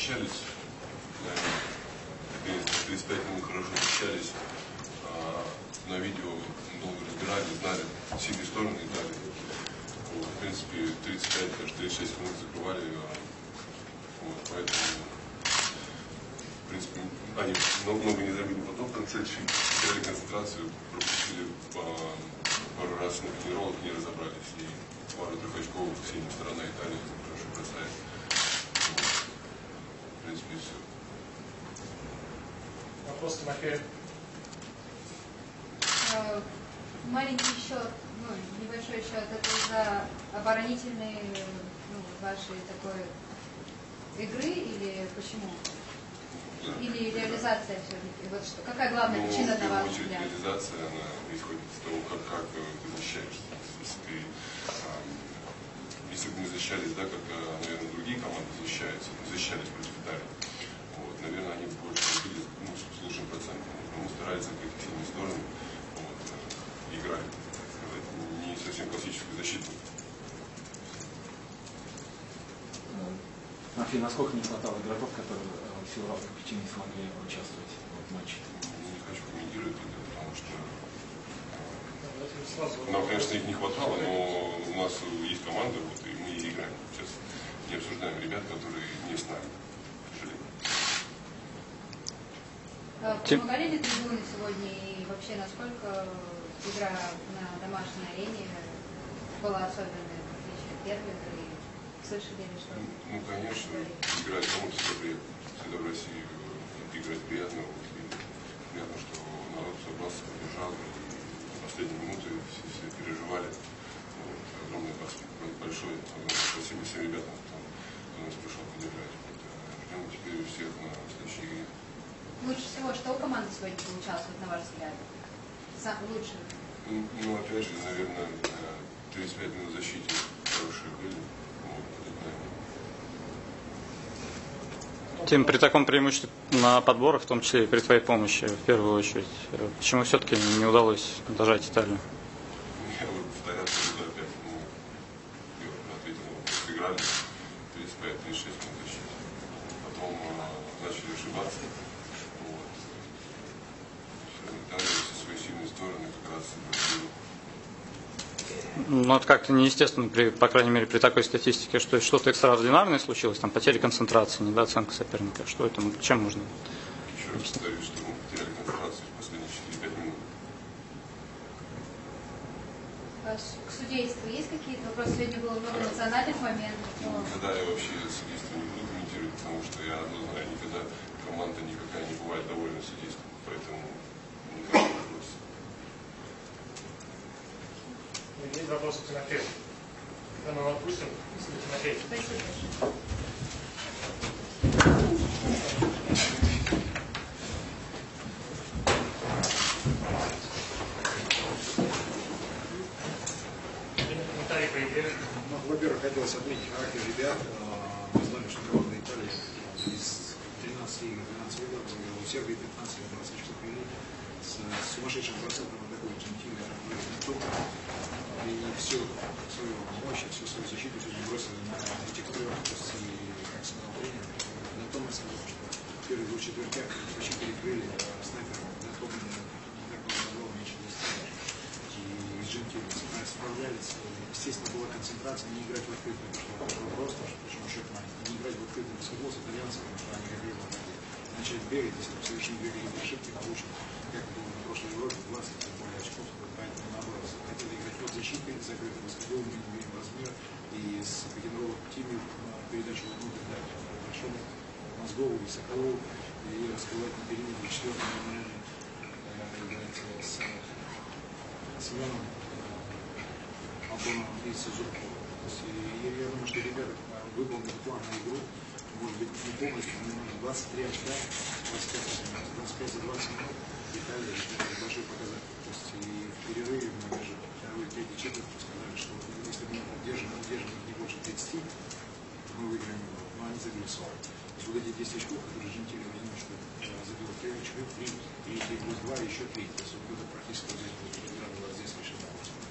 защищались, 35 минут хорошо защищались, на видео долго разбирали, знали сильные стороны и дали. Вот, в принципе, 35, даже 36 минут закрывали, вот, поэтому, в принципе, они много не забили потом, в конце теряли концентрацию, пропустили пару раз на тренировок, не разобрались, и пару трехочковых, сильная сторона Италии хорошо бросает. Вот. В принципе, все. Вопрос Тимофея. Маленький счет, небольшой счет, это из-за оборонительной вашей такой игры или почему? Да. Или реализация все-таки? Вот что, какая главная причина на ваш взгляд? Реализация, она исходит из того, как ты защищаешься. Если бы мы защищались, да, как, наверное, другие команды защищались против Италии, вот, наверное, они больше били с лучшим процентом. Мы старались закрыть сильные стороны, вот, играть, так сказать, не совсем классическую защиту. Матвей, насколько не хватало игроков, которые в силу разных причин не смогли участвовать в матче? Не хочу комментировать это, потому что нам, конечно, их не хватало, но у нас есть команда, вот, и мы играем. Сейчас не обсуждаем ребят, которые не с нами, к сожалению. Помогали ли трибуны сегодня и вообще насколько игра на домашней арене была особенной в отличие от первой игры? Слышали ли что? Ну, конечно, играть кому-то всегда приятно. Всегда в России играть приятно. Вот, и приятно, что народ собрался, поддержал. И последние минуты все переживали. Вот, огромное большое спасибо всем ребятам, кто нас пришел поддержать. Вот, ждем теперь всех на следующей игре. Лучше всего, что у команды сегодня получалось, вот, на ваш взгляд? Лучше? Ну, опять же, наверное, 35 минут защиты хорошие были. Тим, при таком преимуществе на подборах, в том числе и при твоей помощи, в первую очередь, почему все-таки не удалось дожать Италию? Я буду повторяться опять. Я ответил, сыграли 35-36 минут защиты. Потом начали ошибаться. Вот. Италия все свои сильные стороны как раз Ну, это как-то неестественно, по крайней мере, при такой статистике, что что-то экстраординарное случилось, там потеря концентрации, недооценка соперника. Что это, чем можно? Еще раз повторюсь, что мы потеряли концентрацию в последние 4-5 минут. К судейству есть какие-то вопросы? Сегодня было много национальных моментов. Никогда я вообще судейство не буду комментировать, потому что я одно знаю, никогда команда никакая не бывает довольна судейством, поэтому никаких вопросов. Есть вопросы к Тимофею? Тогда мы отпустим, Тимофей. Спасибо. Комментарий по игре. Во-первых, хотелось отметить характер ребят. Мы знаем, что команда Италии из 13 игр, 12 выиграла, у Сербии 15 лет, 20 очков вели, с сумасшедшим процентом атакующим Аргентины, и всю свою мощь, всю свою защиту сегодня бросили на этих трех, то есть, как сказал тренер, на том я сказал, что в первых двух четвертях почти перекрыли снайпером, на том не так много было, меньше 10 и с Джентили справлялись. Естественно, была концентрация, не играть в открытую, потому что вопрос, почему счет маленький, не играть в открытую футбол с итальянцами, потому что они как бы начать бегать, если совершить две какие-то ошибки, получат, как было на прошлой Европе, 20 или более очков, поэтому наоборот, хотели играть под защитой, закрытый баскетбол, минимум размер, и с пикинг-ролла Тимми передачу внутрь дать большому Мозгову и Соколову, и раскрывать на периметре четвертый нормально играть с Семеном Антоном и Сизуковым. Я думаю, что ребята выполнили план на игру, может быть, не полностью, но 23 очка, 25 за 20 минут. Италия, это большой показатель. То есть и в перерыве мы даже второй, третий четверть сказали, что если мы удержим не больше 30, то мы выиграем игру. Но они забили 40. То есть вот эти 10 очков, которые Джентили возьмет, что забил 3 очка, 3 плюс 2, еще 3. То есть вот это практически здесь будет игра была здесь решена.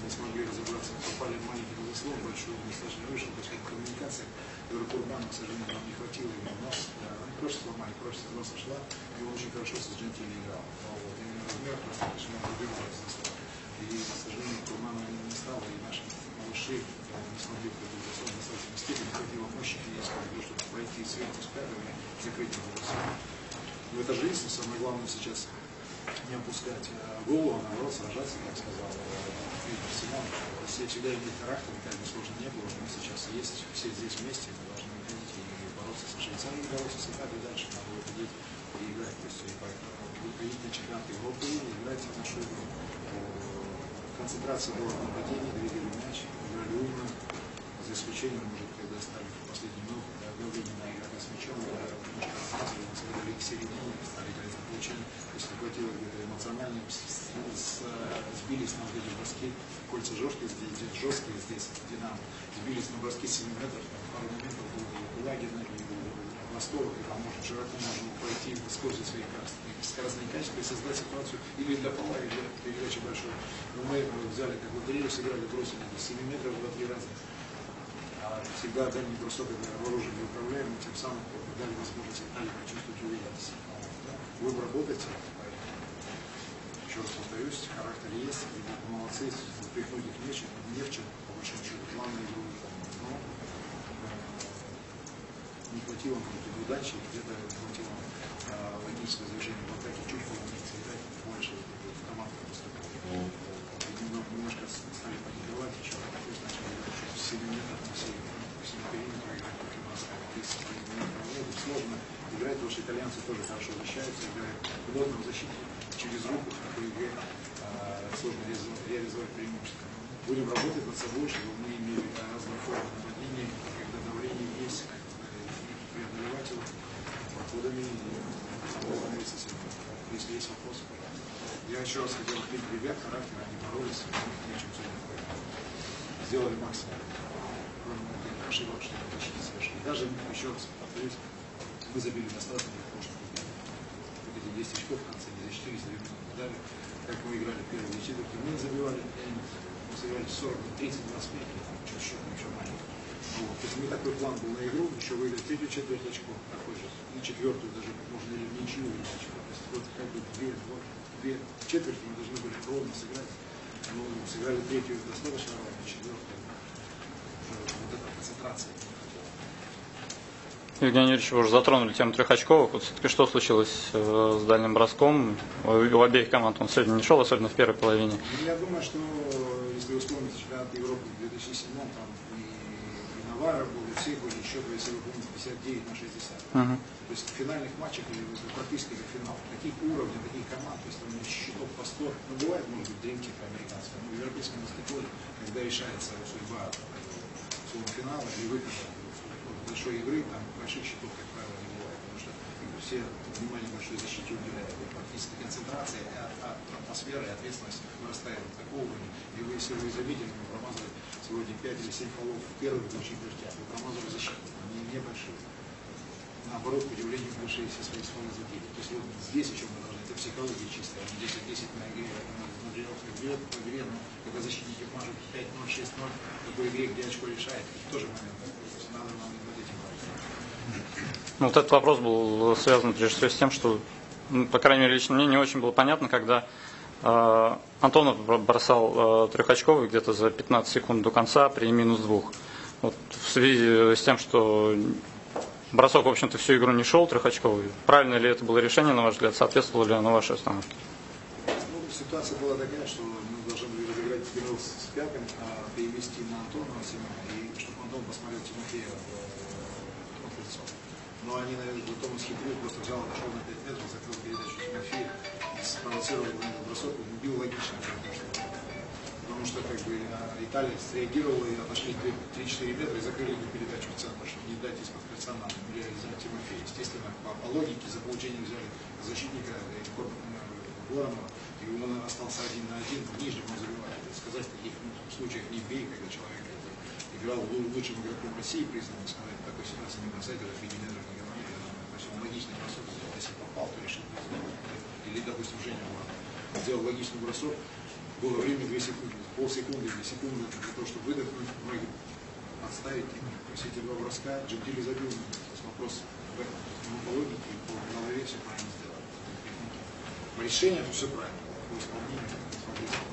не смогли разобраться, попали в маленький разослов, большой, достаточно вышел, то есть как коммуникация, которую Курбану, к сожалению, нам не хватило ему нос, они просто сломали, просто с носа шла, и он очень хорошо с Джентили играл. Вот, именно размер достаточно выбивал из заслова. И, к сожалению, Курбану не стало, и наши малыши не смогли пройти в достаточной степени, не хватило мощи физической, чтобы пройти сверху с пятого и закрыть его заслов. Но это же единственное, самое главное сейчас не опускать голову, а наоборот сражаться, как сказал Виктор Семенович. Все всегда имеют характер, как бы сложно не было, мы сейчас есть, все здесь вместе, мы должны выходить и бороться с Швейцарией, бороться с Италией, дальше надо выходить и играть. То есть выходить на чемпионат Европы и играть в нашу игру. Концентрация была в нападении, двигали мяч, играли умно, за исключением, может, когда стали в последнюю минуту, когда давление на игрока с мячом, сыграли к середине, стали играть на получение, то есть хватило где-то эмоционально, сбились на вот эти броски, кольца жесткие здесь, Динамо, сбились на броски 7 метров, там, пару моментов было Лагина и Восток, и там можно широко можно пройти, использовать свои скоростные качества и создать ситуацию или для пола, или для передачи большой. Но мы взяли, как лотерею, сыграли, бросили 7 метров 2-3 раза. Всегда дальний бросок это вооружение управляем, и тем самым дали возможность Италии почувствовать уверенность. Будем работать. Еще раз повторюсь, характер есть, ребята молодцы, впихнуть их не в чем, по большому счету, главное игру. Но не хватило какой-то удачи, где-то не хватило логического завершения в атаке, чуть полумиться играть больше в команду поступила. Немножко стали паниковать, еще начали играть 7 метров на всей периметр играть, как у нас 30 метров. Сложно играть, потому что итальянцы тоже хорошо защищаются, играют в удобном защите через руку, в такой игре сложно реализовать преимущество. Будем работать над собой, чтобы мы имели разные формы нападения, когда давление есть, как преодолевать его подходами и становиться сильным. Если есть вопросы, пожалуйста. Я еще раз хотел отметить ребят, характер, они боролись, нечем сегодня сделали максимум. Ошибок, что они почти совершили. Даже, еще раз повторюсь, мы забили достаточно для того, чтобы вот эти 10 очков в конце, не за 4, за 2 минуты дали. Как мы играли в первые четверти, мы забивали, мы сыграли 40, 30, 25, чуть счет еще маленький. Вот. То есть мы такой план был на игру, еще выиграть третью четверть очков, такой же, и четвертую даже, можно или в ничью, или в очко. То есть вот как бы две четверти мы должны были ровно сыграть. Ну, сыграли третью достаточно ровно, четвертую. Вот эта концентрация. Евгений Юрьевич, вы уже затронули тему трехочковых. Вот все-таки что случилось с дальним броском? У обеих команд он сегодня не шел, особенно в первой половине. Я думаю, что если вы вспомните чемпионат Европы в 2007, там и Навара был, и все были счет, если вы помните, 59-60. То есть в финальных матчах, или практически как финал, таких уровней, таких команд, то есть там счетов по 100, ну бывает, может быть, дринки американские, но в европейском баскетболе, когда решается судьба финала или выхода большой игры, там больших счетов, как правило, не бывает, потому что все внимание большой защите уделяют, практически концентрация, атмосфера и ответственность вырастает до такого уровня. И вы, если вы заметили, мы промазали сегодня 5 или 7 фолов в первых двух дождях, вы промазали защиту, они небольшие. Наоборот, к удивлению, большие все свои фолы забили. То есть вот здесь еще мы должны, это психология чистая, 10-10 на игре, на игре, но когда защитники мажут 5-0, 6-0, в такой игре, где очко решает, тоже момент такой. То есть надо нам над этим говорить. Ну, вот этот вопрос был связан прежде всего с тем, что, по крайней мере, лично мне не очень было понятно, когда Антонов бросал трехочковый где-то за 15 секунд до конца при -2. Вот в связи с тем, что бросок, в общем-то, всю игру не шел трехочковый, правильно ли это было решение, на ваш взгляд, соответствовало ли оно вашей остановке? Ну, ситуация была такая, что мы должны были разыграть Генерал с пятым, перевести на Антонова Семена, и чтобы Антон посмотрел Тимофея в лицо. Но они, наверное, потом схитрили, просто взял, отошел на 5 метров, закрыл передачу Тимофея, спровоцировал на бросок, убил логично, потому что как бы Италия среагировала и отошли 3-4 метра и закрыли эту передачу в центр, чтобы не дать из-под кольца нам реализовать Тимофея. Естественно, по логике за получение взяли защитника Воронова, и он остался 1 на 1, в нижнем он забивает. Сказать в таких случаях не бей, когда человек играл лучшим игроком России, признанным, сказать, в такой ситуации не бросать, это 5 метров не говорили. То есть он логичный бросок сделал. Если попал, то решил. Или, допустим, Женя сделал логичный бросок, было время 2 секунды, полсекунды или секунды для того, чтобы выдохнуть, ноги отставить. То есть эти 2 броска Джентили забил. То есть вопрос в этом. По логике, по голове все правильно сделали. По решениям все правильно. По исполнению смотрите.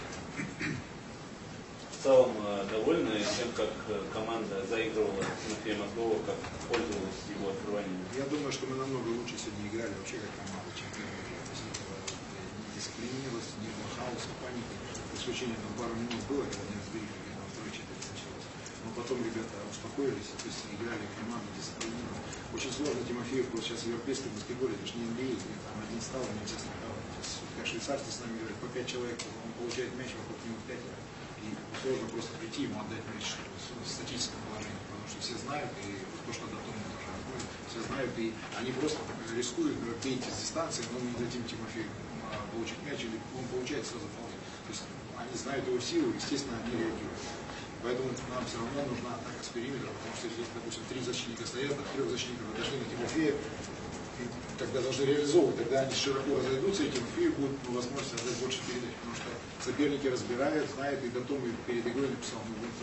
В целом довольны тем, как команда заигрывала Тимофея Мозгова, как пользовалась его открыванием? Я думаю, что мы намного лучше сегодня играли вообще как команда, чем первый игры. То есть не дисциплинировалось, не было хаоса, паники. Исключение там пару минут было, когда не разбили, когда на второй четверти началось. Но потом ребята успокоились, то есть играли команду дисциплинированно. Очень сложно Тимофеев, вот сейчас в европейском баскетболе, это же не NBA, там один стал, нельзя страховать. То есть, как швейцарцы с нами говорят, по 5 человек, он получает мяч, вокруг него 5. И сложно просто прийти ему отдать мяч в статическом положении, потому что все знают, и то, что до Тома тоже отходит, все знают, и они просто рискуют бить с дистанции, но мы не дадим Тимофею получить мяч, или он получает сразу фол. То есть они знают его силу, естественно, они реагируют. Поэтому нам все равно нужна атака с периметра, потому что если, допустим, 3 защитника стоят, а 3 защитников отошли на Тимофея, и тогда должны реализовывать, тогда они широко разойдутся, и Тимофею будет возможность отдать больше передач, потому что соперники разбирают, знают, и потом и перед игрой написал, мы будем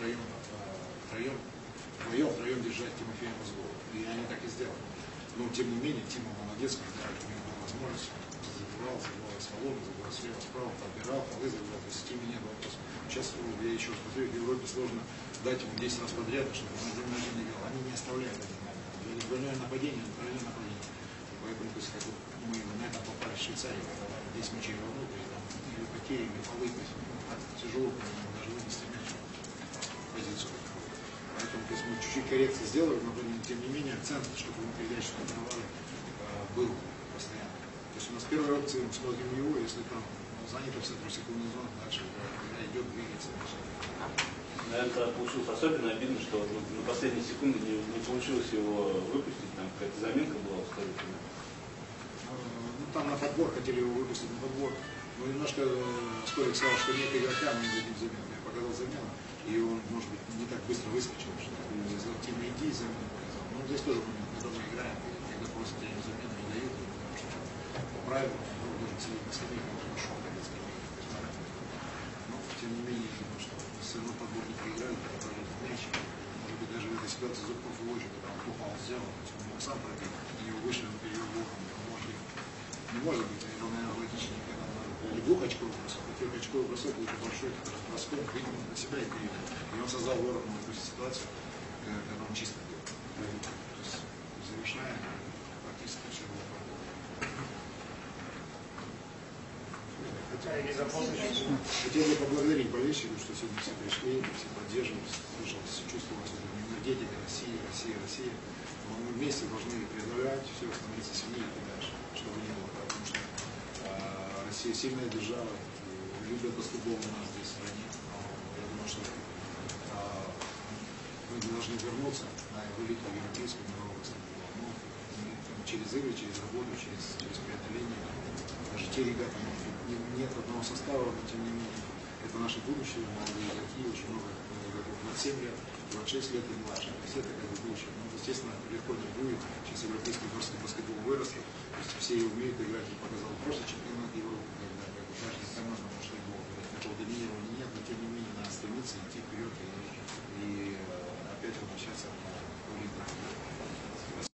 втроем держать Тимофея Мозгова. И они так и сделали. Но тем не менее, Тима молодец, когда у него была возможность, забивал свободно, забивал слева, справа, подбирал, полы забивал, то есть с Тиме нет вопросов. Сейчас я еще раз посмотрю, в Европе сложно дать ему 10 раз подряд, чтобы он один на один играл. Они не оставляют один на один. Двойное нападение, двойное нападение. Поэтому, то есть, как вот мы на этом попали в Швейцарию, когда 10 мячей равно, и там или потери, или полы, то есть тяжело даже вынести мяч в позицию. Поэтому, то есть, мы чуть-чуть коррекции сделали, но тем не менее акцент, чтобы мы передачу контролировали, был постоянно. То есть у нас первая опция, мы смотрим его, если там занято в центре секундной зоны, дальше игра идет, двигается. Наверное, получилось особенно обидно, что на последние секунды не получилось его выпустить, там какая-то заминка была у Столика. Ну, там на подбор хотели его выпустить, на подбор. Но немножко Столик сказал, что нет игрока, мы не дадим замену. Я показал замену, и он, может быть, не так быстро выскочил, что Тима иди, замену показал. Но здесь тоже мы недавно играем, когда просят ему замену, не дают, потому что по правилам он должен сидеть на скамейке, он пошел ходить на скамейке. Но, тем не менее, я думаю, что все равно подбор не проиграли, потому что мяч, может быть, даже в этой ситуации Зубков и Лочек, когда он попал, сделал, то есть он мог сам пробить, и его вышли, он перевел боком, не может быть, это, наверное, логичнее, когда или 2-очковый бросок, а 3-очковый бросок лучше большой, который броском выгнал на себя и перевел. И он создал воротную ситуацию, когда он чисто был. То есть, завершая, практически все было правильно. Хотел бы поблагодарить болельщиков, что сегодня все пришли, все поддерживали, слышалось, чувствовалась энергетика Россия. Но мы вместе должны преодолевать все, становиться сильнее и дальше, чтобы не было. Потому что Россия сильная держава, любят баскетбол у нас здесь в стране. Я думаю, что мы должны вернуться на великую европейскую мировую баскетбол. Ну, через игры, через работу, через преодоление. Даже те ребята, нет одного состава, но тем не менее, это наше будущее, молодые игроки, очень много игроков 27 лет, 26 лет и младше. То есть это как бы будущее. Ну, естественно, легко не будет. Сейчас европейский баскетбол вырос, то есть все его умеют играть, и показал просто чемпионат Европы, когда каждая команда может играть. Такого доминирования нет, но тем не менее надо стремиться идти вперед и опять возвращаться